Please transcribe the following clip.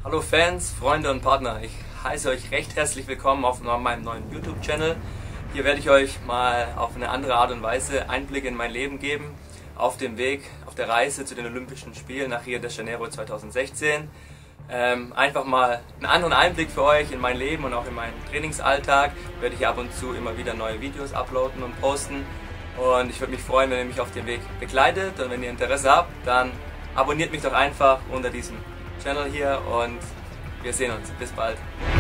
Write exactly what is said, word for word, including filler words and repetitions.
Hallo Fans, Freunde und Partner, ich heiße euch recht herzlich willkommen auf meinem neuen YouTube-Channel. Hier werde ich euch mal auf eine andere Art und Weise Einblicke in mein Leben geben, auf dem Weg, auf der Reise zu den Olympischen Spielen nach Rio de Janeiro zweitausendsechzehn. Ähm, einfach mal einen anderen Einblick für euch in mein Leben und auch in meinen Trainingsalltag. Werde ich ab und zu immer wieder neue Videos uploaden und posten. Und ich würde mich freuen, wenn ihr mich auf dem Weg begleitet, und wenn ihr Interesse habt, dann abonniert mich doch einfach unter diesem Channel hier und wir sehen uns. Bis bald.